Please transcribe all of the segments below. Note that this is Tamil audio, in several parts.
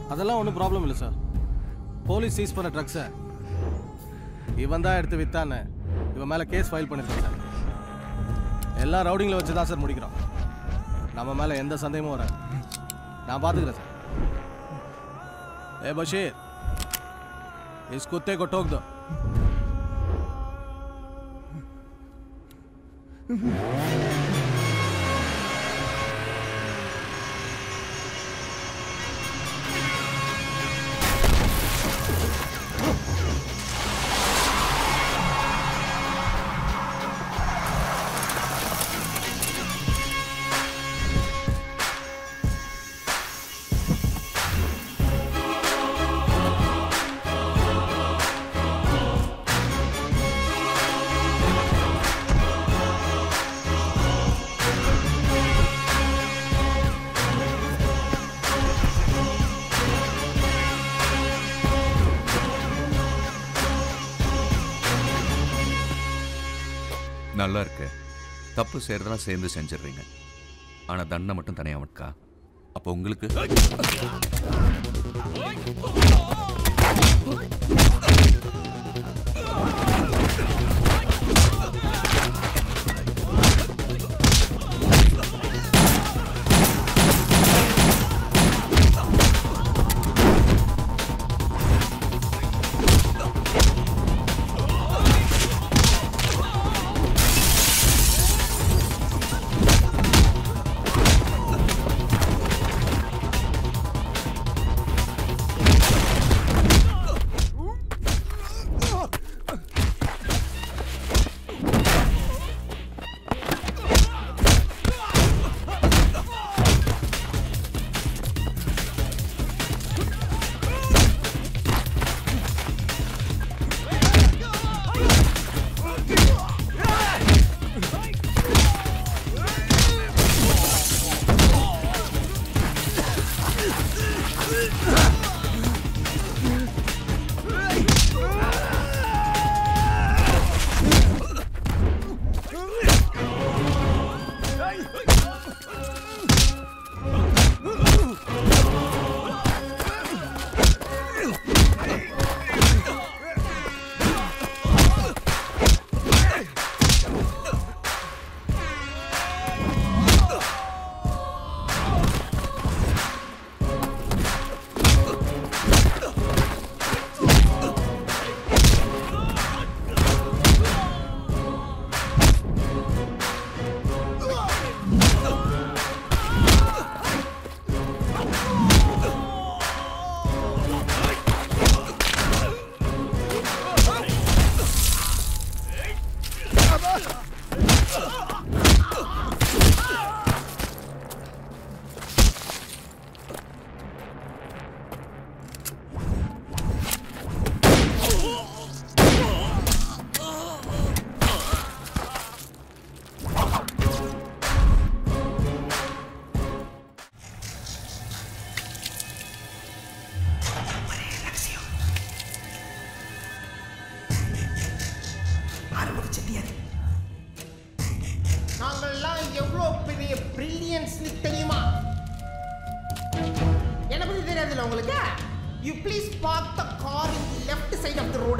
அதெல்லாம் ஒன்றும் ப்ராப்ளம் இல்லை சார். போலீஸ் சீஸ் பண்ண ட்ரக்ஸை இவன் தான் எடுத்து வித்தான்னு இவன் மேலே கேஸ் ஃபைல் பண்ணிருக்கேன் சார். எல்லா ரவுடிங்கில் வச்சு தான் சார் முடிக்கிறோம். நம்ம மேலே எந்த சந்தேகமும் வராது. நான் பார்த்துக்கிறேன் சார். ए बशीर, इस कुत्ते को ठोक दो. நல்லா இருக்கு. தப்பு செய்யறதெல்லாம் சேர்ந்து செஞ்சிடுறீங்க. ஆனா தண்டனை மட்டும் தனியாக இருக்கா? அப்போ உங்களுக்கு You please park the car in the left side of the road.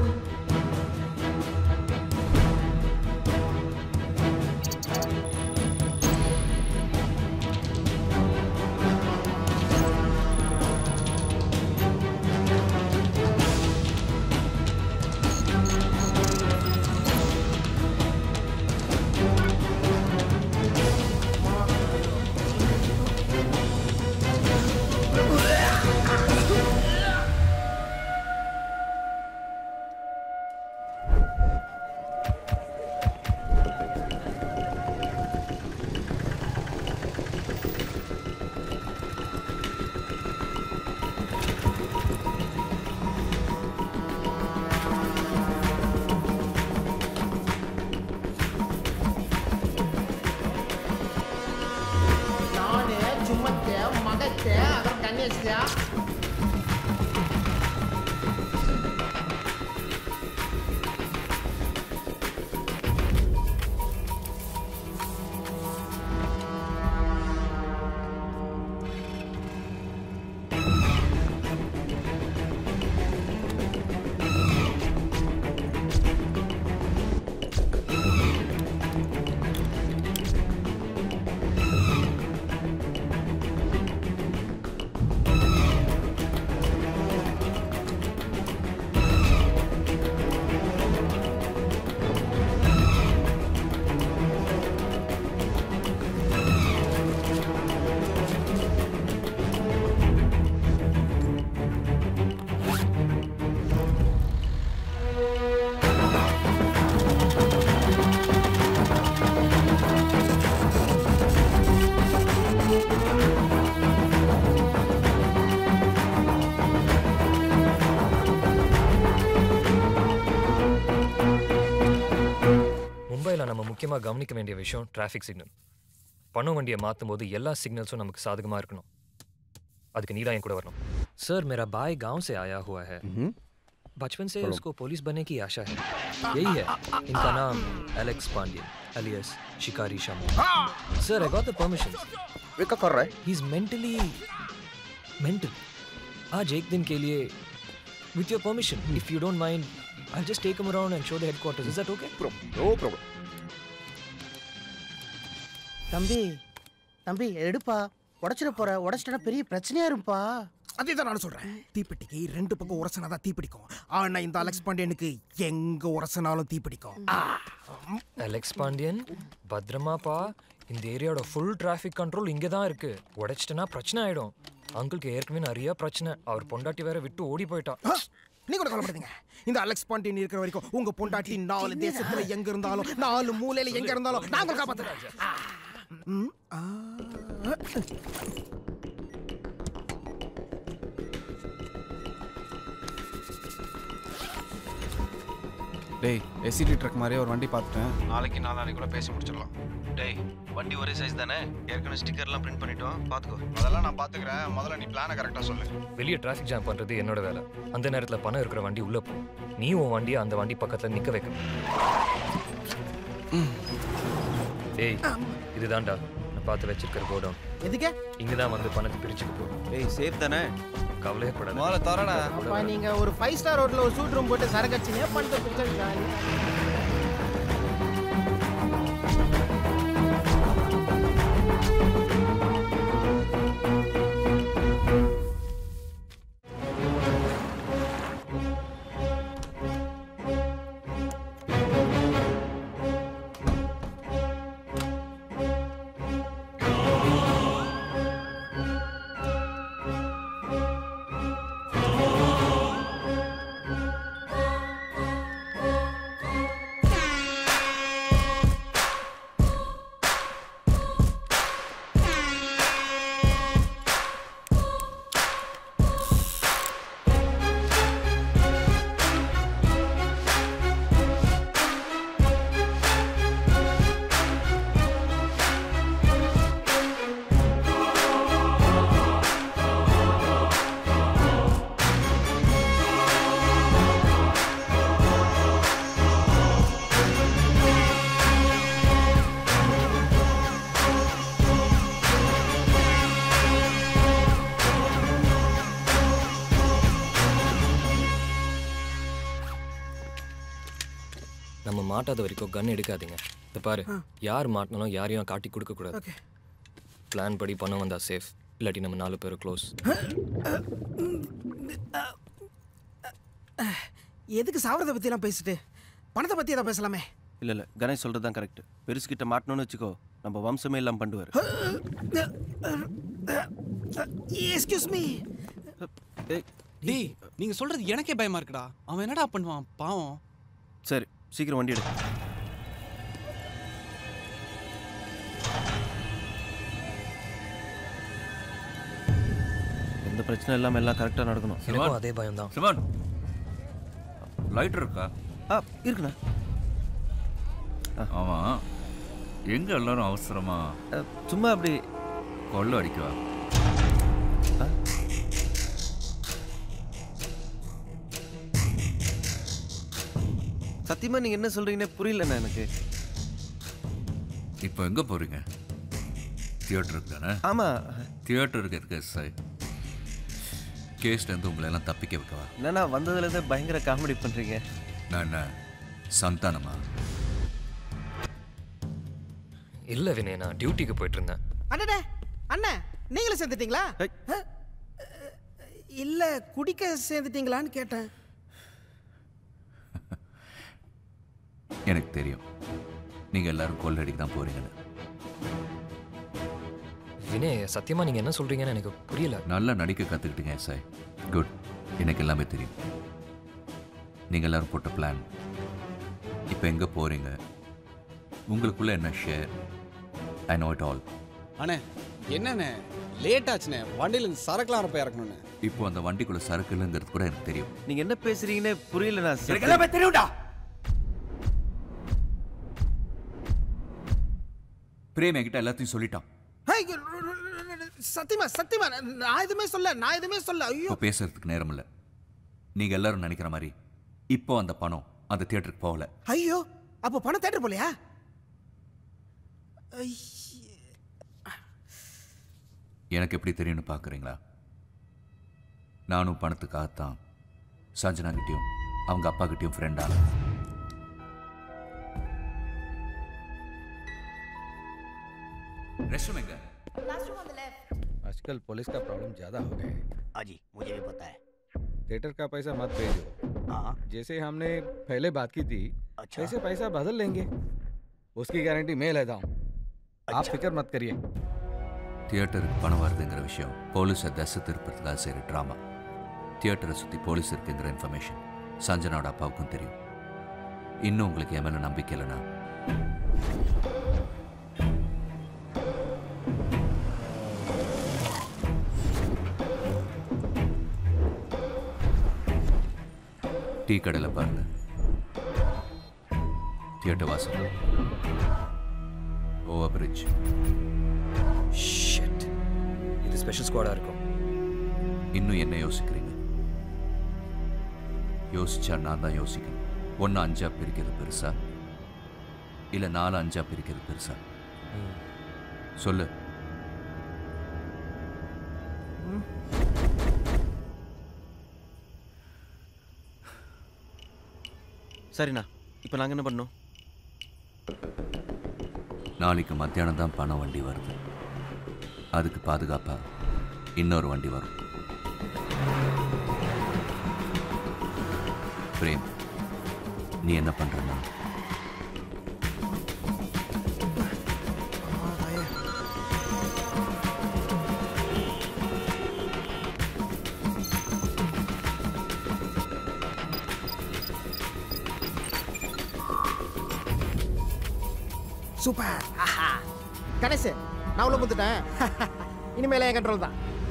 மும்பையில் நம்ம முக்கியமாக கவனிக்க வேண்டிய விஷயம் டிராஃபிக் சிக்னல். பணம் வண்டியை மாற்றும் போது எல்லா சிக்னல்ஸும் நமக்கு சாதகமாக இருக்கணும். அதுக்கு நீ தான் என் கூட வரணும். सर मेरा भाई गांव से आया हुआ है. बचपन से उसको पुलिस बनने की आशा है. यही है. इनका नाम एलेक्स पांड्यन alias शिकारी Shamu. Sir, I got the permissions. क्या कर रहा है? He's mentally mental. आज एक दिन के लिए with your permission, if you don't mind, I'll just take him around and show the headquarters. Is that okay? No problem. தம்பி எடுப்பா. உடைச்சிட போற. உடைச்சிட்டா பெரிய பிரச்சனையா இருப்பா. அதே தான் நான் சொல்றேன். தீப்பெட்டிக்கு 2 பக்கம் உரசனாதான் தீப்பிடிக்கும். ஆனா இந்த அலெக்ஸ் பாண்டியனுக்கு எங்க உரசனாலும் தீப்பிடிக்கும். அலெக்ஸ் பாண்டியன் பத்ரமாப்பா. இந்த ஏரியாவோட ஃபுல் டிராஃபிக் கண்ட்ரோல் இங்கே தான் இருக்கு. உடைச்சிட்டனா பிரச்சனை ஆயிடும். அங்கிளுக்கு ஏற்கனவே நிறைய பிரச்சனை. அவர் பொண்டாட்டி வேற விட்டு ஓடி போயிட்டா. நீ கூட கவலைப்படுங்க. இந்த அலெக்ஸ் பாண்டியன் இருக்கிற வரைக்கும் உங்க பொண்டாட்டி 4 தேசத்துல எங்க இருந்தாலும் 4 மூலையில எங்க இருந்தாலும் நாங்க காப்பாத்துறோம். டேய், எஸ்சிடி ட்ரக் மாதிரியே ஒரு வண்டி பார்த்துட்டேன். நாளைக்கு கூட பேசி முடிச்சிடலாம். டேய், வண்டி ஒரே சைஸ் தானே? ஏற்கனவே ஸ்டிக்கர்லாம் பிரிண்ட் பண்ணிட்டோம். பார்த்துக்கோ. அதெல்லாம் நான் பார்த்துக்கிறேன். முதல்ல நீ பிளானை கரெக்டாக சொல்லு. வெளியே டிராஃபிக் ஜாம் பண்ணுறது என்னோட வேலை. அந்த நேரத்தில் பணம் இருக்கிற வண்டி உள்ளே போ. நீ உன் வண்டியை அந்த வண்டி பக்கத்தில் நிற்க வைக்கணும். டேய், இதுதான்டா நான் பார்த்து வச்சிருக்கிற கோடவுன். எதுக்கு? இங்கே தான் வந்து பணத்தை பிரிச்சுட்டு போ. டேய், சேஃப் தானே? கவலையப்படாத. முதல்ல தரடா. அப்பா நீங்க ஒரு 5 ஸ்டார் ஹோட்டல்ல ஒரு சூட் ரூம் போட்டு சரக்கு அடிச்சீங்க. பண்ணிட்டு பிடிச்சா மாட்டாத வரைக்கும் கன் எடுக்காதீங்க. இதை பாரு, யார் மாட்டினாலும் யாரையும் காட்டி கொடுக்கக்கூடாது. பிளான் படி பணம் வந்தா சேஃப். இல்லாட்டி நம்ம 4 பேரும் க்ளோஸ். எதுக்கு சாவரத்தை பற்றிலாம் பேசிட்டு பணத்தை பற்றி எதாவது பேசலாமே? இல்லை கணேஷ் சொல்கிறது தான் கரெக்ட். பெருசுக்கிட்ட மாட்டணும்னு வச்சுக்கோ, நம்ம வம்சமே எல்லாம் பண்ணுவார். Excuse me. டேய், நீங்கள் சொல்கிறது எனக்கே பயமாக இருக்குடா. அவன் என்னடா பண்ணுவான் பாவம். சரி, சீக்கிரம் வண்டி எடு. எந்த பிரச்சனை இல்லாமல் எல்லாம் கரெக்டாக நடக்கணும். எனக்கும் அதே பயம் தான். சிவன், லைட்டர் இருக்கா? இருக்குண்ணா. ஆமாம், எங்கே எல்லாரும் அவசரமா சும்மா அப்படி கொள்ள அடிக்கவா? சத்தியமாக நீங்கள் என்ன சொல்கிறீங்கன்னே புரியலண்ணா எனக்கு. இப்போ எங்கே போகிறீங்க? தியேட்டருக்கு தானே? ஆமாம், தியேட்டருக்கு இருக்க சார். கேஸ்லேருந்து உங்களை எல்லாம் தப்பிக்க வைக்கவா? என்னண்ணா வந்ததுலேருந்து பயங்கர காமெடி பண்ணுறீங்க. நான் என்ன சந்தானமா? இல்லை வினய், நான் டியூட்டிக்கு போயிட்டு இருந்தேன். அண்ணே அண்ணே, நீங்களும் சேர்ந்துட்டீங்களா? இல்லை, குடிக்க சேர்ந்துட்டீங்களான்னு கேட்டேன். எனக்கு தெரியும் நீங்கள் எல்லாரும் கொள்ளடிக்கு தான் போகிறீங்கன்னு. வினய், சத்தியமாக நீங்கள் என்ன சொல்கிறீங்கன்னு எனக்கு புரியல. நல்லா நடிக்க கற்றுக்கிட்டீங்க சார். குட். எனக்கு எல்லாமே தெரியும். நீங்கள் எல்லாரும் போட்ட பிளான், இப்போ எங்கே போகிறீங்க, உங்களுக்குள்ளே என்ன share, I know it all. அண்ணே என்னண்ணே லேட் ஆச்சுண்ணே. வண்டியில் சரக்குலாம் இருப்ப இறக்கணுண்ணே. இப்போ அந்த வண்டிக்குள்ளே சரக்கு இல்லைங்கிறது கூட எனக்கு தெரியும். நீங்கள் என்ன பேசுகிறீங்கன்னே புரியலண்ணா. எனக்கு எல்லாமே தெரியும்டா. பிரேம் என்கிட்ட எல்லாத்தையும் சொல்லிட்டான். சத்தியமா நான் எதுவுமே சொல்ல. ஐயோ, இப்போ பேசுறதுக்கு நேரம் இல்லை. நீங்க எல்லாரும் நினைக்கிற மாதிரி இப்போ அந்த பணம் அந்த தியேட்டருக்கு போகல. ஐயோ, அப்போ பணம் தியேட்டர் போலையா? எனக்கு எப்படி தெரியும்னு பார்க்குறீங்களா? நானும் பணத்துக்காகத்தான் சஞ்சனா கிட்டேயும் அவங்க அப்பா கிட்டேயும் ஃப்ரெண்டான. रेस्टरूम में क्लासरूम ऑन द लेफ्ट। आजकल पुलिस का प्रॉब्लम ज्यादा हो गया है। हाजी मुझे भी पता है। थिएटर का पैसा मत भेजो। हाँ जैसे हमने पहले बात की थी, अच्छा। वैसे पैसा बदल लेंगे, उसकी गारंटी मैं लेता हूँ। आप फिक्र मत करिए। தியேட்டருக்கு பணம் வருதுங்கிற விஷயம் போலீஸை தசை திருப்பறதுக்காக செய்கிற ட்ராமா. தியேட்டரை சுற்றி போலீஸ் இருக்குங்கிற இன்ஃபர்மேஷன் சஞ்சனாவோட அப்பாவுக்கும் தெரியும். இன்னும் உங்களுக்கு என் மேலே நம்பிக்கை இல்லைனா டீ கடையில் பாருங்க, தியேட்டர் வாசல், ஓவர் பிரிட்ஜ். ஷிட், இது ஸ்பெஷல் ஸ்குவாடா இருக்கும். இன்னும் என்ன யோசிக்கிறீங்க? யோசிச்சா நான் தான் யோசிக்கணும். 1 5 பிரிக்கிறது பெருசா இல்லை 4 5 பிரிக்கிறது பெருசா? சொல்லு. சரிண்ணா, இப்போ நாங்கள் என்ன பண்ணோம்? நாளைக்கு மத்தியானம் தான் பணம் வண்டி வருது. அதுக்கு பாதுகாப்பாக இன்னொரு வண்டி வரும். பிரேம், நீ என்ன பண்றன்னா சூப்பர். கணேஷ், நான் உள்ள வந்துட்டேன். இனிமேல என் கண்ட்ரோல் தான்.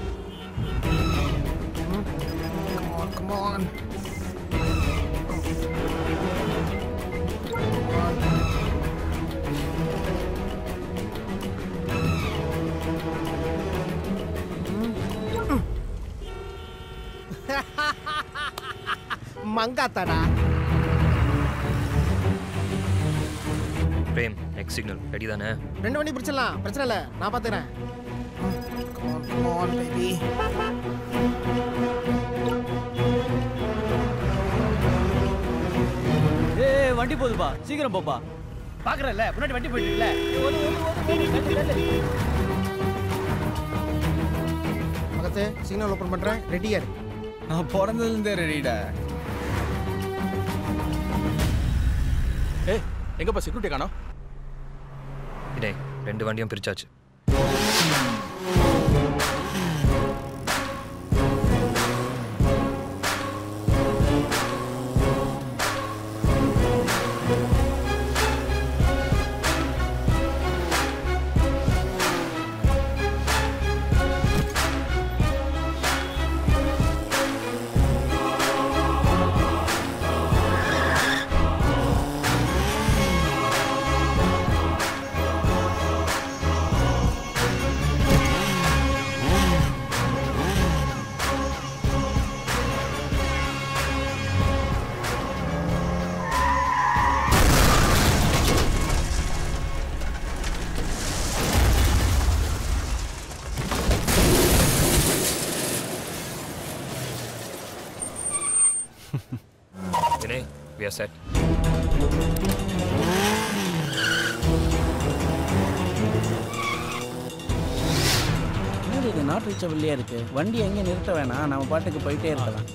Come on. மங்காத்தாடா. பிரேம், நெக்ஸ்ட் சிக்னல் ரெடி தானே? 2 வண்டி பிடிச்சிடலாம், பிரச்சனை இல்லை, நான் பார்த்துக்கிறேன். Come on baby. ஏய், வண்டி போகுதுப்பா, சீக்கிரம் போப்பா. பாக்குறல்ல, முன்னாடி வண்டி போயிட்டு இருக்குல்ல. பக்கத்து சிக்னல் ஓபன் பண்றேன், ரெடியா இரு. நான் பிறந்ததுலேருந்தே ரெடிடா. ஏய், எங்கப்பா செக்யூரிட்டி காணோம்? டேய், 2 வண்டியும் பிரிச்சாச்சு. We are set. இது நாட் ரீச்சபிள்லயே இருக்கு. வண்டி எங்கே நிறுத்த வேணாம், நம்ம பாட்டுக்கு போயிட்டே இருக்கலாம்.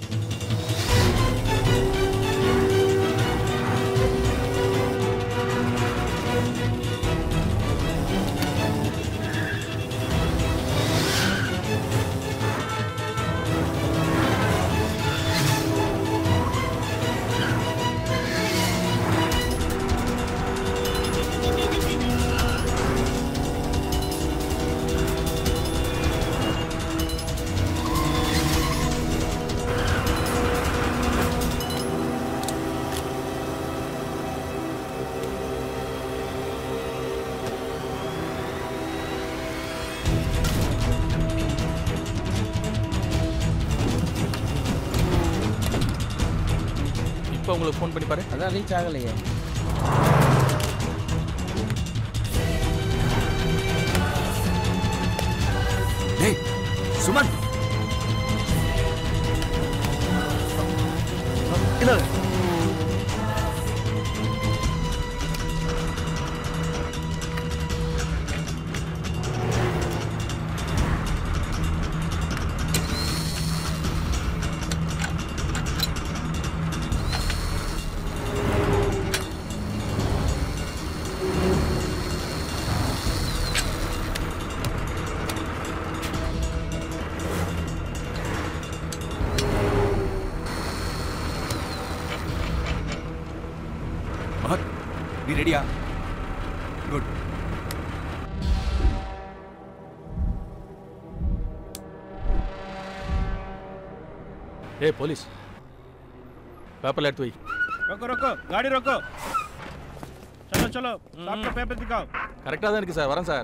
தீபா உங்களுக்கு ஃபோன் பண்ணி பாரு. அதான் ரீச் ஆகலையே. டேய் சுமன் இல்ல நீ ரெடியா? குட். ஏய் போலீஸ், பேப்பர்ல எடுத்து வை. रोको रोको गाड़ी रोको चलो चलो आपका पेपर दिखाओ கரெக்டா தான் இருக்கு சார். வரேன் சார்.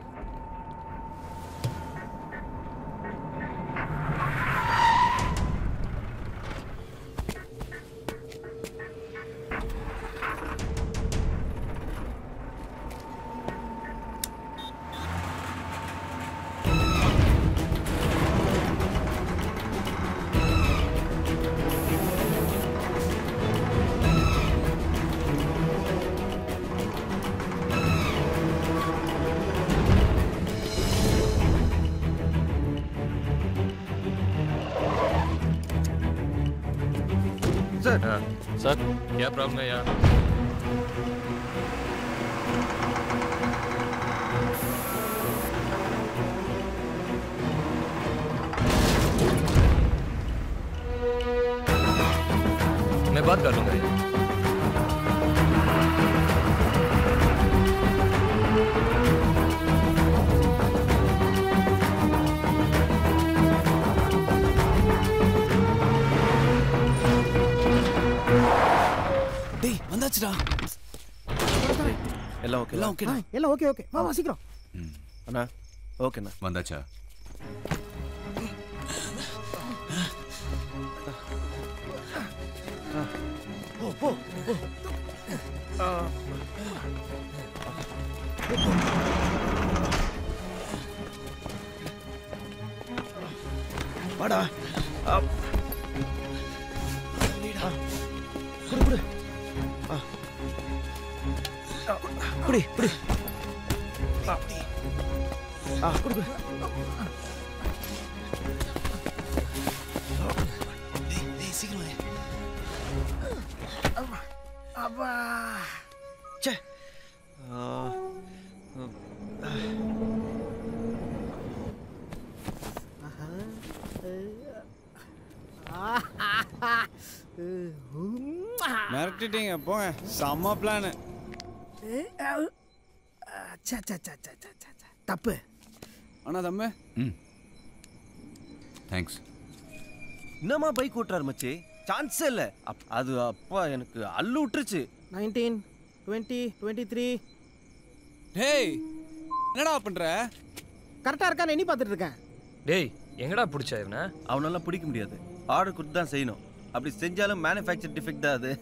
सर क्या प्रॉब्लम है यार? मैं बात कर लूंगा यार. வந்தாச்சுடா. எல்லாம் ஓகே. எல்லாம் ஓகேடா. எல்லாம் ஓகே ஓகே. வா சீக்கிரம். அண்ணா ஓகேண்ணா. வந்தாச்சா? போ போ போ. வாடா. குடு குடு. குடி குடி. குடு குடு. டேய் சீக்கிரம் வா. அப்பா. ச்சே. மிரட்டிட்டீங்க போங்க. செம்ம பிளான். தப்பு. அண்ணா தம்பி. தேங்க்ஸ். என்னம்மா பைக் ஓட்டுறாரு மச்சி? சான்ஸே இல்ல. அது அப்பா எனக்கு அள்ளு விட்டுருச்சு. 19 20 23. டேய் என்னடா பண்ற? கரெக்டா இருக்கான்னு எண்ணி பார்த்துட்டு இருக்கேன். டேய் எங்கடா பிடிச்சா இவனை? அவனெல்லாம் பிடிக்க முடியாது. ஆர்டர் கொடுத்து தான் செய்யணும். அப்படி செஞ்சாலும் மேனுஃபேக்சர் டிஃபெக்ட் தான் அது.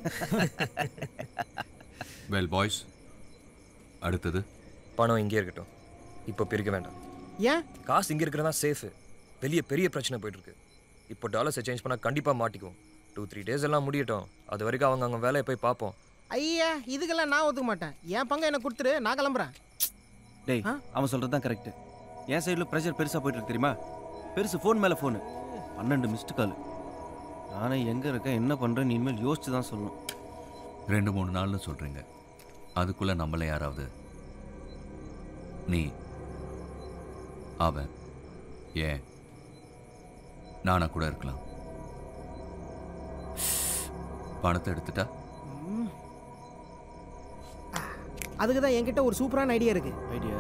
வெல் பாய்ஸ், அடுத்தது பணம் இங்கே இருக்கட்டும். இப்போ பிரிக்க வேண்டாம். ஏன்? காசு இங்கே இருக்கிறதா சேஃபு. வெளியே பெரிய பிரச்சனை போயிட்டு இருக்கு. இப்போ டாலர்ஸை சேஞ்ச் பண்ணால் கண்டிப்பாக மாட்டிக்குவோம். 2-3 டேஸ் எல்லாம் முடியட்டும். அது வரைக்கும் அவங்க வேலையை போய் பார்ப்போம். ஐயா இதுக்கெல்லாம் நான் ஒத்துக்க மாட்டேன். என் பங்கை எனக்கு கொடுத்துரு, நான் கிளம்புறேன். டேய் அவன் சொல்கிறது தான் கரெக்டு. என் சைடில் ப்ரெஷர் பெருசாக போயிட்டு இருக்கு தெரியுமா? பெருசு ஃபோன் மேலே ஃபோனு. 12 missed call. நானே எங்கே இருக்கேன் என்ன பண்ணுறேன்னு இனிமேல் யோசிச்சு தான் சொல்லணும். 2-3 நாள்னு சொல்கிறீங்க. அதுக்குள்ளே நம்மள யாராவது நீ அவன் ஏன் நானா கூட இருக்கலாம். பணத்தை எடுத்துட்டா அதுக்கு தான் என்கிட்ட ஒரு சூப்பரான ஐடியா இருக்கு. ஐடியா?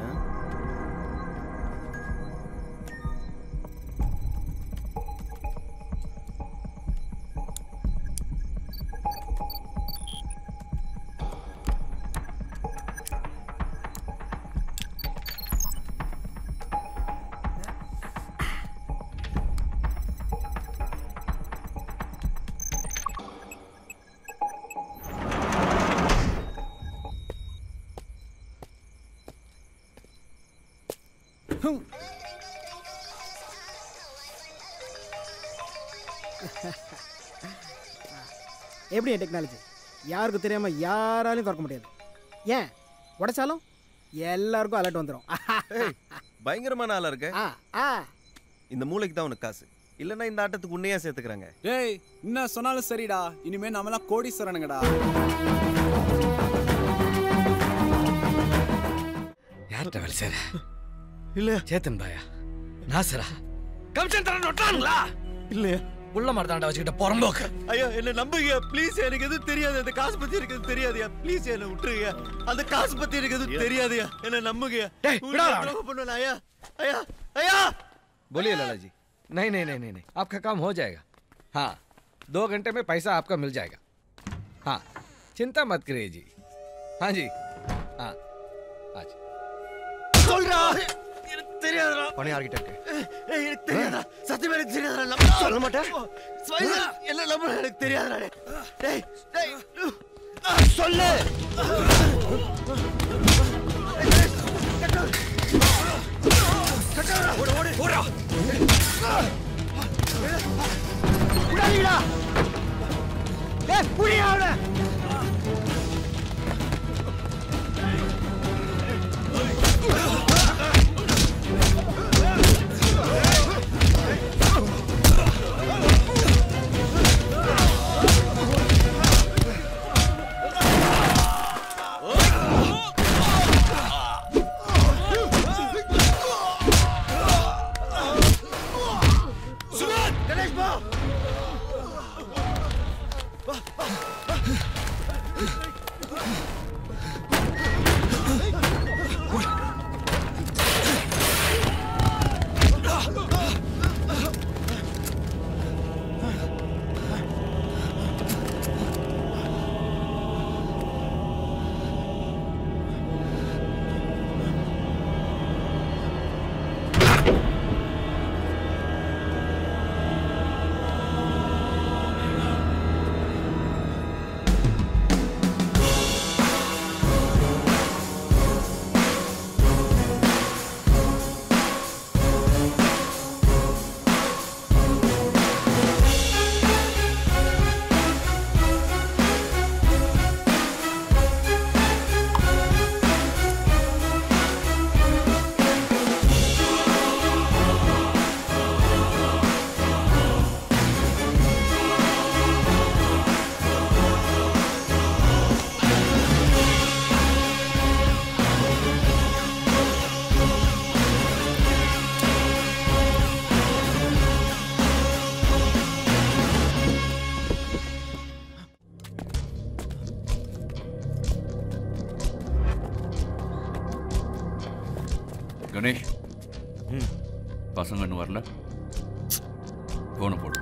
எப்படி டெக்னாலஜி யாருக்கும் தெரியாம யாராலையும் திறக்க முடியாது. ஏன் உடைச்சாலும் எல்லாருக்கும் அலர்ட் வந்துடும். பயங்கரமான ஆளா இருக்க. இந்த மூளைக்கு தான் உனக்கு காசு இல்லைன்னா இந்த ஆட்டத்துக்கு உன்னையா சேர்த்துக்கிறாங்க. டேய் என்ன சொன்னாலும் சரிடா, இனிமே நம்மளாம் கோடீஸ்வரனுங்கடா. யார்கிட்ட வேலை செய்ற? இல்ல சேத்தன் பாயா நாசரா கமிஷன் தரேன்னு விட்டானுங்களா? இல்லையா உள்ள மரத்தாண்ட வச்சுக்கிட்ட புறம்போக்கு. ஐயா என்ன நம்புங்க ப்ளீஸ். எனக்கு எதுவும் தெரியாது. அந்த காசு பத்தி எனக்கு எதுவும் தெரியாதுயா. ப்ளீஸ் என்ன விட்டுருங்க. அந்த காசு பத்தி எனக்கு எதுவும் தெரியாதுயா. என்ன நம்புங்க. பண்ணுவேன் ஐயா. ஐயா ஐயா बोलिए लाला जी. नहीं नहीं नहीं नहीं नहीं आपका काम हो जाएगा. हाँ 2 घंटे में पैसा आपका मिल जाएगा. हाँ चिंता मत करिए जी. हाँ जी हाँ आज சொல்றா. எனக்கு தெரியாதுடா. பணி யார்கிட்ட இருக்கு? எனக்கு தெரியாதா. சத்தியமா எனக்கு தெரியாதுடா. நம்ப சொல்ல மாட்டேன். ஸ்வைசர் என்ன நம்ப எனக்கு தெரியாதுடா. டேய் டேய் சொல்லு. ஓடு ஓடு ஓடா. உடனேடா. டேய் புடியா அவன. கணேஷ் பசங்க இன்னும் வரல. போன போடு.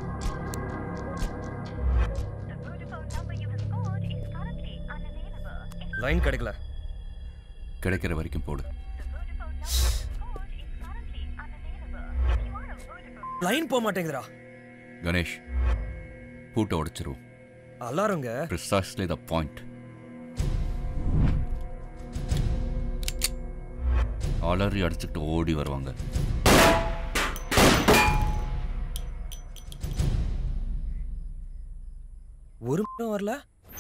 லைன் கிடைக்கல. கிடைக்கிற வரைக்கும் போடு. லைன் போக மாட்டேங்குதுடா. கணேஷ் பூட்டை உடைச்சிருவோம். அலாரங்க. Precisely the point. அலறி அடிச்சுட்டு ஓடி வருவாங்க. ஒரு மணி வரல.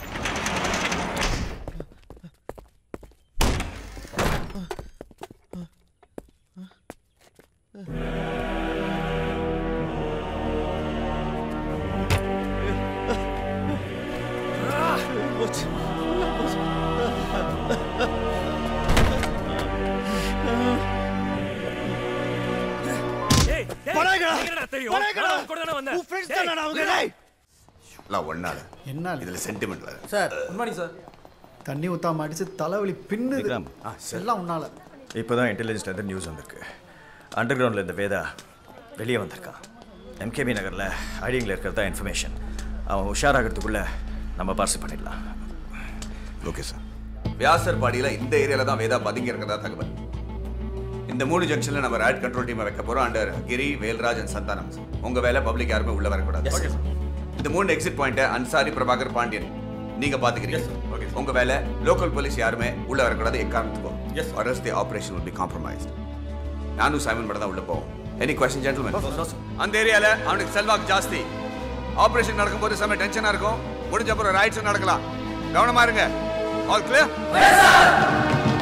இதுல சென்டிமெண்ட் வேற. Sir good morning sir. தண்ணி ஊத்தாம அடிச்சு தலைவலி பின்னுது. எல்லாம் உன்னால. இப்போதான் இன்டெலிஜென்ஸ்ல நியூஸ் வந்திருக்கு. அண்டர் கிரவுண்டில் இந்த வேதா வெளியே வந்திருக்கான். எம்கேபி நகரில் ஐடிங்கில் இருக்கிறதா இன்ஃபர்மேஷன். அவன் உஷாராகிறதுக்குள்ள நம்ம பார்சல் பண்ணிடலாம். Okay sir. வியாசர் பாடியில் இந்த ஏரியாவில் தான் வேதா பதுங்கி இருக்கிறதா தகவல். இந்த 3 ஜங்ஷனில் நம்ம ரேட் கண்ட்ரோல் டீமை வைக்க போகிறோம். Under Giri, Velraj and Santhanam. உங்கள் வேலை பப்ளிக் யாருமே உள்ளே வரக்கூடாது. இந்த 3 எக்ஸிட் பாயிண்ட்டை அன்சாரி, பிரபாகர், பாண்டியன் நீங்கள் பார்த்துக்கிறீங்க. உங்கள் வேலை லோக்கல் போலீஸ் யாருமே உள்ளே வரக்கூடாது எக்காரணத்துக்கும். or else the operation will be compromised. நானும் சைமன் மட்டும் தான் உள்ள போவோம். Any question gentleman? அந்த ஏரியால அவனுக்கு செல்வாக்கு ஜாஸ்தி. ஆபரேஷன் நடக்கும்போது செம டென்ஷனா இருக்கும். முடிஞ்ச அப்புறம் ரைட்ஸ் நடக்கலாம். கவனமா இருங்க. All clear? Yes sir.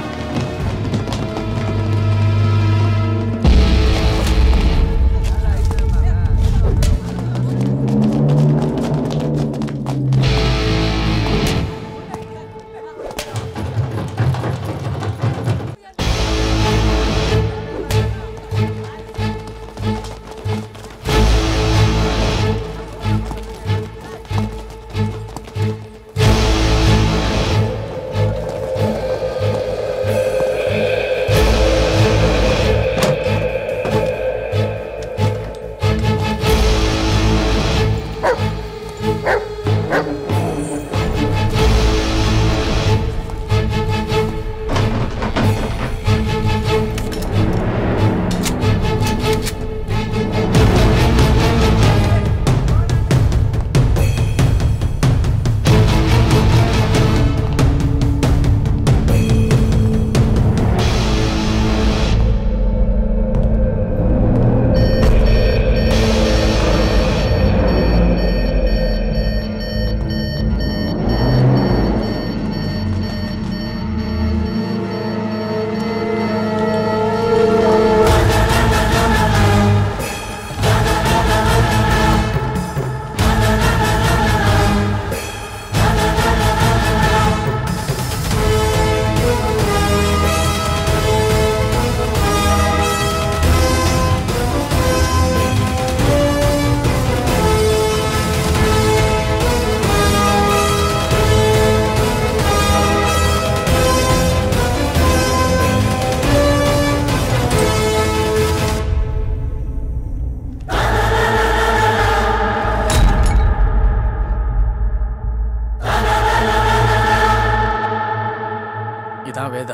இதான் வேதா.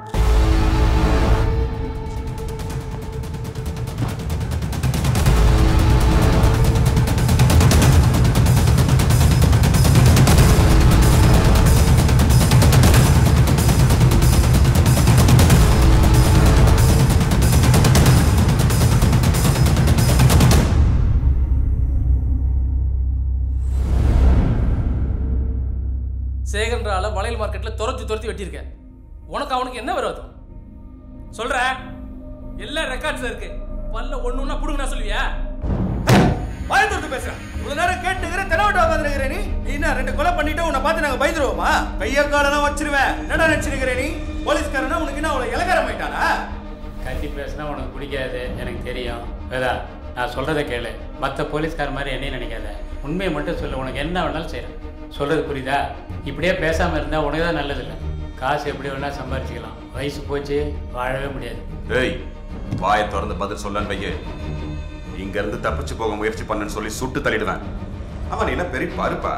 சேகன்றால வளையல் மார்க்கெட்ல துரத்தி வெட்டியிருக்கேன். உனக்கு அவனுக்கு என்ன விரோதம் சொல்ற? எல்லாம் ரெக்கார்ட்ஸ்ல இருக்கு. பல்ல ஒண்ணுன்னா புடுங்கனா சொல்லுவியா? பயந்துட்டு பேசுறேன். இவ்வளவு நேரம் கேட்டுக்கிற தெனவட்ட உட்காந்துருக்கிற நீ என்ன 2 கொலை பண்ணிட்டு உன்னை பார்த்து நாங்க பயந்துருவோமா? கைய காலெல்லாம் வச்சிருவேன். என்னடா நினைச்சிருக்கிற நீ? போலீஸ்காரனா உனக்கு என்ன அவ்வளவு இலக்காரம் ஆயிட்டானா? கத்தி பேசினா உனக்கு பிடிக்காது எனக்கு தெரியும். வேதா, நான் சொல்றதை கேளு. மற்ற போலீஸ்கார மாதிரி என்னையும் நினைக்காத. உண்மையை மட்டும் சொல்லு. உனக்கு என்ன வேணாலும் செய்யறேன். சொல்றது புரியுதா? இப்படியே பேசாம இருந்தா உனக்கு தான் நல்லது இல்லை. காசு எப்படி வேணா சம்பாரிச்சுக்கலாம். வயசு போச்சு, வாழவே முடியாது. ஏய், வாயை திறந்து பதில் சொல்லன்னு வைய. இங்க இருந்து தப்பிச்சு போக முயற்சி பண்ணன்னு சொல்லி சுட்டு தள்ளிடுவேன். அவன் என்ன பெரிய பருப்பா?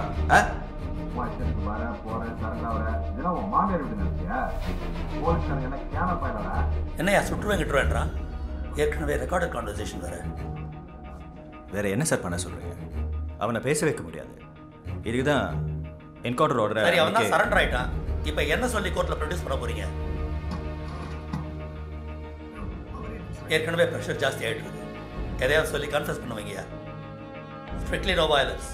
என்னையா சுற்றுவேன் கிட்டுவேன்றான்? ஏற்கனவே ரெக்கார்டட் கான்வர்சேஷன் வேற என்ன சார் பண்ண சொல்றீங்க? அவனை பேச வைக்க முடியாது. இதுதான் என்கவுண்டர் ஆர்டர். சரி, அவன் தான் சரண்டர் ஆயிட்டான். இப்போ என்ன சொல்லி கோர்ட்ல ப்ரொடியூஸ் பண்ண போறீங்க? ஏற்கனவே ப்ரெஷர் ஜாஸ்தி ஆயிட்டு இருக்கு. எதையாவது சொல்லி கன்ஃபஸ் பண்ணுவீங்க. Strictly no violence.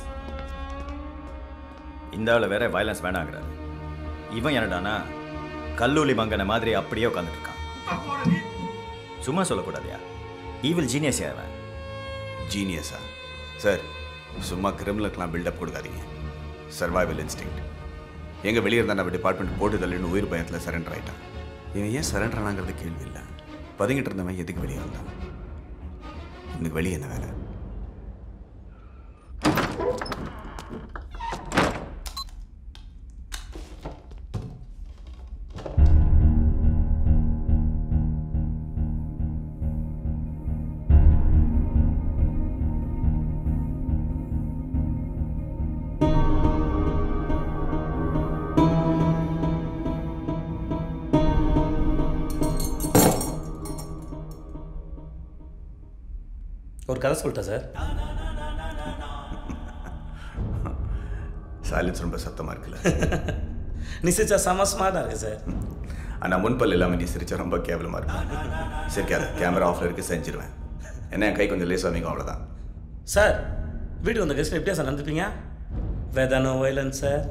இந்த ஆளு வேற வயலன்ஸ் வேணாங்கிறாரு. இவன் என்னடானா கல்லூலி மங்கன மாதிரி அப்படியே உட்காந்துட்டு இருக்கான். சும்மா சொல்லக்கூடாதியா? ஈவில் ஜீனியஸ் அவன். ஜீனியஸா? சார், சும்மா கிரிமினலுக்கெல்லாம் பில்டப் கொடுக்காதீங்க. Survival instinct. எங்கள் வெளியே இருந்தால் நம்ம டிபார்ட்மெண்ட் போட்டு தள்ளின்னு உயிர் பயத்தில் சரண்டர் ஆகிட்டான். இவன் ஏன் சரண்டர் ஆனாங்கிறது கேள்வி இல்லை. பதுங்கிட்டு இருந்தவன் எதுக்கு வெளியே வந்தான்? இன்னைக்கு வெளியே என்ன வேலை? ஒரு கதை சொல்லிட்டேன் சார். சைலன்ஸ் ரொம்ப சத்தமாக இருக்குல்ல? நிசிச்சா செம ஸ்மார்ட்டாக இருக்கு சார். ஆனால் முன்பல் இல்லாமல் நீ சிரிச்சா ரொம்ப கேவலமாக இருக்கும். சிரிக்காத, கேமரா ஆஃப்ல இருக்கு, செஞ்சிருவேன். என்ன என் கை கொஞ்சம் லேஸ் வாமிக்கும், அவ்வளோதான். சார் வீட்டுக்கு வந்த கெஸ்ட் எப்படியா சார் நடந்துப்பீங்க? வேதானோ வயலன்ஸ் சார்.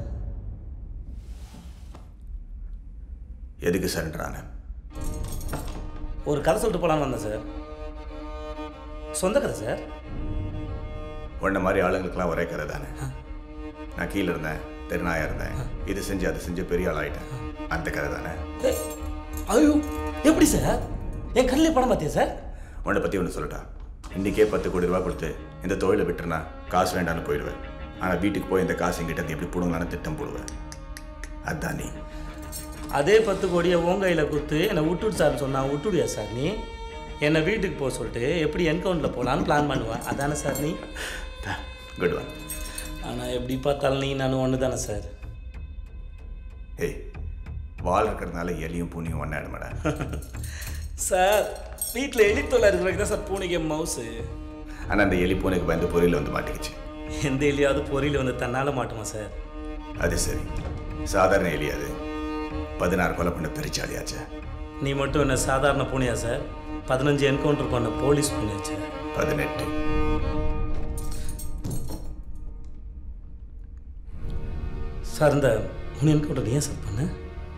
எதுக்கு சரண்டரான? ஒரு கதை சொல்லிட்டு போகலான்னு வந்தேன் சார். சொந்த கதை சார். உன்ன மாதிரி ஆளுங்களுக்கெல்லாம் ஒரே கதை தானே. நான் கீழே இருந்தேன், தெருநாயாக இருந்தேன், இது செஞ்சு அது செஞ்சு பெரிய ஆள் ஆகிட்டேன், அந்த கதை தானே. ஐயோ எப்படி சார்? என் கண்ணிலே படம் பார்த்தியா சார்? உன்னை பற்றி ஒன்று சொல்லட்டா. இன்றைக்கே 10 கோடி ரூபா கொடுத்து இந்த தொழிலை விட்டுருனா காசு வேண்டான்னு போயிடுவேன். ஆனால் வீட்டுக்கு போய் இந்த காசு எங்கிட்ட எப்படி போடுங்களான்னு திட்டம் போடுவேன். அதுதான் நீ. அதே 10 கோடியை உன் கையில் கொடுத்து என்னை விட்டுடு சார்னு சொன்னா விட்டுடுயா சார் நீ? என்னை வீட்டுக்கு போக சொல்லிட்டு எப்படி என்கவுண்டரில் போகலான்னு பிளான் பண்ணுவேன், அதானே சார் நீ? Good one. ஆனால் எப்படி பார்த்தாலும் நீ நானும் ஒன்று தானே சார்? ஏய், வால் இருக்கிறதுனால எலியும் பூனையும் ஒன்றாயிடுமாடா. சார் வீட்டில் எலி தொல்லை இருக்கிறதுக்கு தான் சார் பூனைக்கு மவுஸு. ஆனால் அந்த எலி பூனைக்கு பயந்து பொரியல் வந்து மாட்டிக்கிச்சு. எந்த எலியாவது பொரியல் வந்து தன்னால் மாட்டுமா சார்? அது சரி, சாதாரண எலி அது 16 கொலை பண்ண பெருச்சாலியாச்சு. நீ மட்டும் என்ன சாதாரண பூனையா சார்? 15 என்கவுண்டர் பண்ண போலீஸ் பூனையாச்சு. 18. சார் இந்த 3 என்கவுண்டர் ஏன் சார் பண்ண?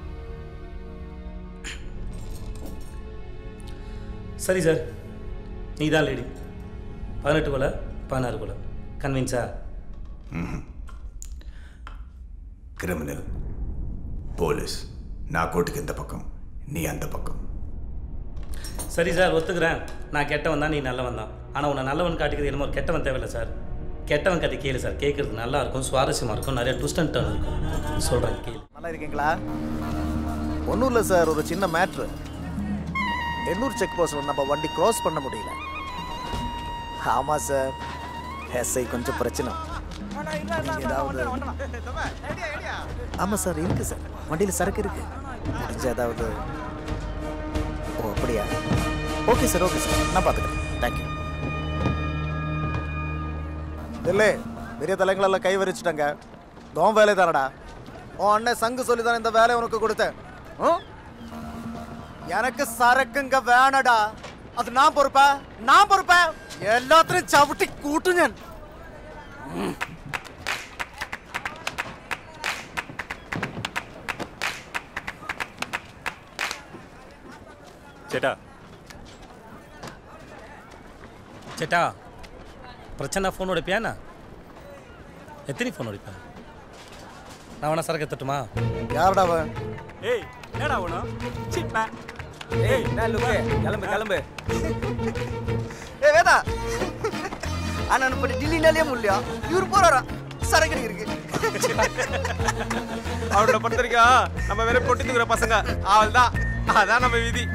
சரி சார், நீ தான் லேடி. 18 கொலை 16 கொலை, கன்வின்ஸா? கிரிமினல், போலீஸ், நான் கோர்ட்டுக்கு இந்த பக்கம், நீ அந்த பக்கம். சரி சார், ஒத்துக்கிறேன். நான் கெட்டவன் தான், நீ நல்லவன் தான். ஆனால் உன்னை நல்லவன் காட்டிக்கிறது என்னமோ ஒரு கெட்டவன் தேவையில்லை சார். கெட்டவன் கட்டி கேளு சார், கேட்குறது நல்லா இருக்கும், சுவாரஸ்யமாக இருக்கும், நிறைய ட்விஸ்ட் அண்ட் டர்ன் இருக்கும். சொல்கிறேன் கேளு. நல்லா இருக்கீங்களா? ஒன்றும் இல்லை சார், ஒரு சின்ன மேட்ரு. 800 செக் போஸ்ட்டில் நம்ம வண்டி க்ராஸ் பண்ண முடியல. ஆமாம் சார், எஸ்ஐ கொஞ்சம் பிரச்சனை. ஏதாவது? ஆமாம் சார், இருக்குது சார், வண்டியில் சரக்கு இருக்குது. முடிஞ்ச ஏதாவது? ஓ அப்படியா? ஓகே சார், ஓகே சார், நான் பார்த்துக்கிறேன். தேங்க்யூ. இல்லை, பெரிய தலைங்களெல்லாம் கை வரிச்சிட்டாங்க. தோம் வேலை தானடா. உன் அண்ணன் சங்கு சொல்லி தானே இந்த வேலையை உனக்கு கொடுத்தேன். எனக்கு சரக்குங்க வேணடா, அது நான் பொறுப்பேன். எல்லாத்தையும் சவிட்டி கூட்டு ഞാൻ. சேட்டா பிரச்சனை ஃபோன் உடைப்பியாண்ணா? எத்தனை ஃபோன் உடைப்பேன்? நான் வேணா சரக்கு எடுத்துட்டுமா? யாருடா அவன்? ஏய் என்னடா வேணும்? சிப்பா. ஏய் நான் லுக்கே, கிளம்பு. ஏய் வேதா, அண்ணன் படி டில்லினாலே முல்லையா இவரு போறாரா? சரக்கு இருக்கு. அவரோட பொறுத்தரிக்கா நம்ம வேற பொட்டி தூக்குற பசங்க அவள்தான், அதான் நம்ம விதி.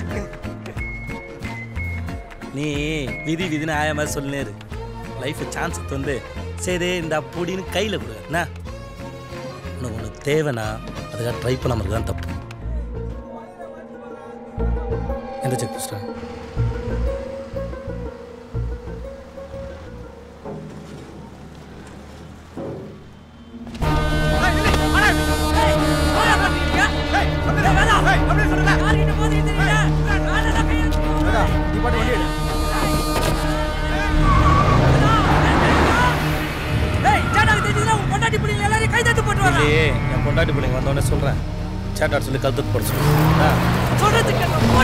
நீ விதி விதின்னு ஆய மாதிரி சொல்லினேரு. லைஃப் சான்ஸ் வந்து சரி இந்த பொடின்னு கையில் கொடு. என்ன உனக்கு ஒன்று தேவைன்னா அதுக்காக ட்ரை பண்ணாமல் இருக்குதான் தப்பு. எந்த செக் போஸ்டா? என் பொண்டாட்டி பிள்ளைங்க வந்தோடனே சொல்றேன், சேட்டாட் சொல்லி கழுத்துக்கு போட சொல்றேன்.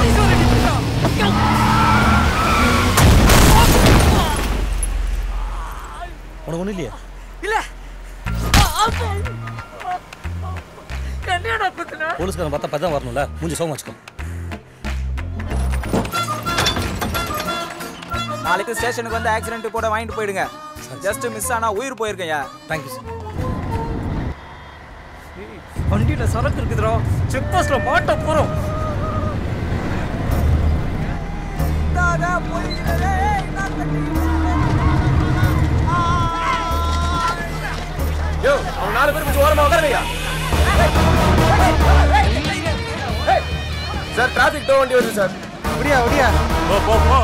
உனக்கு ஒன்றும் இல்லையா? போலீஸ்காரன் பார்த்தா தான் வரணும்ல, மூஞ்சி சோகம் வச்சுக்கோ. நாளைக்கு ஸ்டேஷனுக்கு வந்து ஆக்சிடென்ட் கூட வாங்கிட்டு போயிடுங்க. ஜஸ்ட் மிஸ் ஆனா உயிர் போயிருக்கேன். Thank you sir. வண்டியில சரக்கு இருக்குதுரோ, செக் போஸ்ட்ல மாட்ட போறோம். யோ அவங்க 4 பேர் கொஞ்சம் ஓரமா உட்காருங்க. சார் டிராஃபிக் டோ வண்டி வருது சார். ஒடியா போ.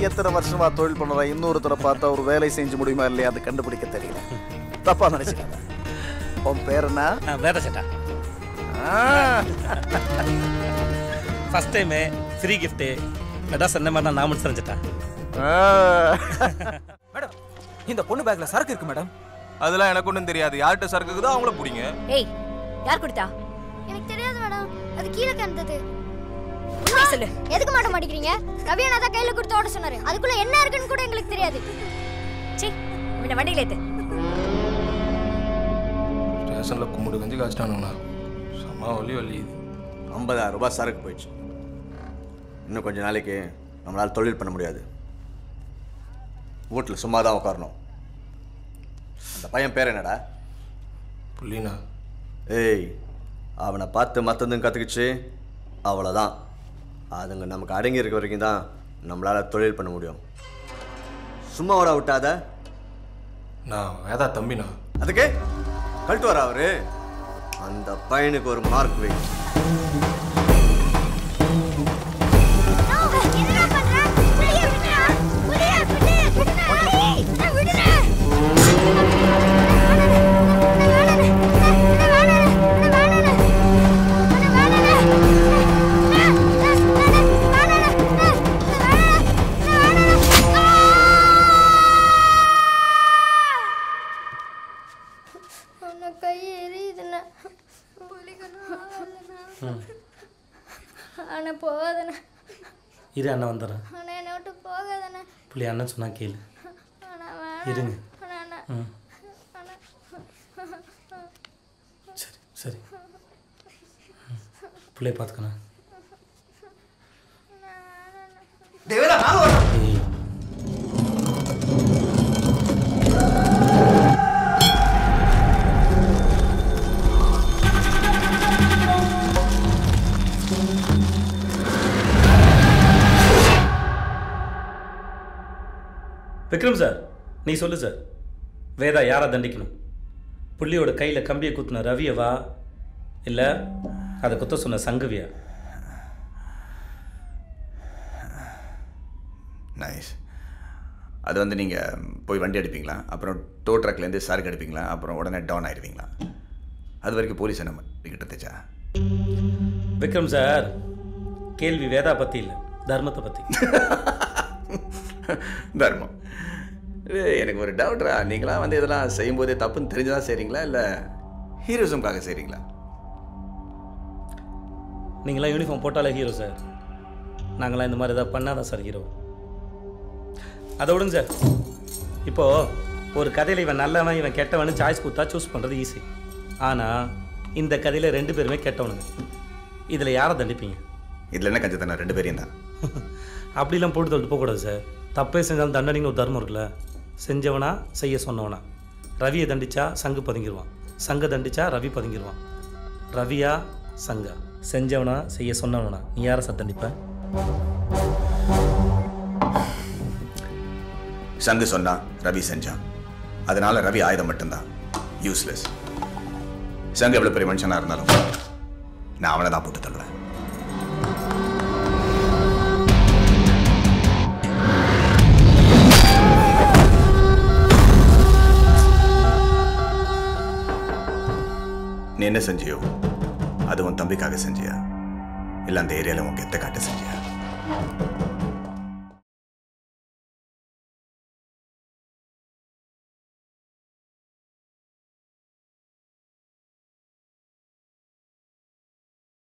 எத்தனை வருஷமா தொழில் பண்ணுறேன், இன்னொருத்தரை பார்த்தா ஒரு வேலை செஞ்சு முடியுமா இல்லையா அது கண்டுபிடிக்க தெரியல. தப்பா நினைச்சுக்காத. உன் பேர் என்ன? வேத சேட்டா. ஃபர்ஸ்ட் டைம் ஃப்ரீ கிஃப்ட் அதான் சொன்ன மாதிரி நான் நாம செஞ்சுட்டேன். மேடம், இந்த பொண்ணு பேக்ல சரக்கு இருக்கு மேடம். அதெல்லாம் எனக்கு ஒன்றும் தெரியாது. யார்கிட்ட சரக்கு இருக்குதோ அவங்கள பிடிங்க. ஏய், யார் கொடுத்தா? எனக்கு தெரியாது மேடம், அது கீழே கிடந்தது. உண்மையை சொல்லு. எதுக்கு மாட்ட மாட்டேங்கிறீங்க? ரவி அண்ணா தான் கையில கொடுத்து ஓட சொன்னாரு. அதுக்குள்ள என்ன இருக்குன்னு கூட எங்களுக்கு தெரியாது. சீ, உன்னை வண்டியில ஏத்து. ஸ்டேஷனில் கும்பிடு கஞ்சி காய்ச்சிட்டானுங்கண்ணா. செம்ம வலி இது. 50,000 ரூபாய் சரக்கு போயிடுச்சு. இன்னும் கொஞ்ச நாளைக்கு நம்மளால் தொழில் பண்ண முடியாது. வீட்டில் சும்மா தான் உட்காரணும். அந்த பையன் பேர் என்னடா? புள்ளினா. ஏய், அவனை பார்த்து மற்றதும் கற்றுக்குச்சு, அவ்வளோதான். அதுங்க நமக்கு அடங்கி இருக்க வரைக்கும் தான் நம்மளால் தொழில் பண்ண முடியும். சும்மா வர விட்டாத. நான் வேதா தம்பிண்ணா. அதுக்கு கழட்டு வர அவரு. அந்த பையனுக்கு ஒரு மார்க் வை. இரு அண்ணன் வந்துடுறேன். என்னை விட்டு போகாதண்ணா. புள்ளி அண்ணன் சொன்னா கேளு. இருங்க. சரி சரி. பிள்ளைய பார்த்துக்கணும். விக்ரம் சார், நீ சொல்லு சார். வேதா யாரை தண்டிக்கணும்? புள்ளியோட கையில் கம்பியை குத்துன ரவியவா இல்லை அதை குத்த சொன்ன சங்கவியா? நைஸ். அது வந்து நீங்கள் போய் வண்டி அடிப்பீங்களா, அப்புறம் டோ ட்ரக்லேருந்து சரக்கு அடிப்பீங்களா, அப்புறம் உடனே டவுன் ஆகிடுவீங்களா? அது வரைக்கும் போலீஸ் நம்ம கிட்ட தேச்சா? விக்ரம் சார், கேள்வி வேதா பற்றி இல்லை, தர்மத்தை பற்றி. தர்மம். எனக்கு ஒரு டவுட்ரா, நீங்களாம் வந்து இதெல்லாம் செய்யும்போதே தப்புன்னு தெரிஞ்சுதான் செய்கிறீங்களா இல்லை ஹீரோஸும்காக செய்கிறீங்களா? நீங்களாம் யூனிஃபார்ம் போட்டாலே ஹீரோ சார். நாங்களாம் இந்த மாதிரி ஏதாவது பண்ணாதான் சார் ஹீரோ. அதை விடுங்க சார். இப்போது ஒரு கதையில் இவன் நல்லவன் இவன் கெட்டவனு சாய்ஸ் கொடுத்தா சூஸ் பண்ணுறது ஈஸி. ஆனால் இந்த கதையில் 2 பேருமே கெட்டவனுங்க. இதில் யாரை தண்டிப்பீங்க? இதில் என்ன கஞ்ச தானே, 2 பேரையும் தான். அப்படிலாம் போட்டு தள்ளிட்டு போகக்கூடாது சார். தப்பே செஞ்சாலும் தண்டனைன்னு ஒரு தர்மம் இருக்குல்ல. செஞ்சவனா செய்ய சொன்னவனா. ரவியை தண்டிச்சா சங்கு பதுங்கிடுவான், சங்க தண்டிச்சா ரவி பதுங்கிடுவான். ரவியா சங்கா? செஞ்சவனா செய்ய சொன்னவனா? நீ யாரை சார் தண்டிப்ப? சங்கு சொன்னா ரவி செஞ்சான், அதனால ரவி ஆயுதம் மட்டும்தான், யூஸ்லெஸ். சங்கு எவ்வளோ பெரிய மனுஷனாக இருந்தாலும் நான் அவனை தான் போட்டு தள்ளுவேன். நீ என்ன செஞ்சியோ அது உன் தம்பிக்காக செஞ்சியா, இல்லை அந்த ஏரியாவில் உன் கெத்த காட்ட செஞ்சியா?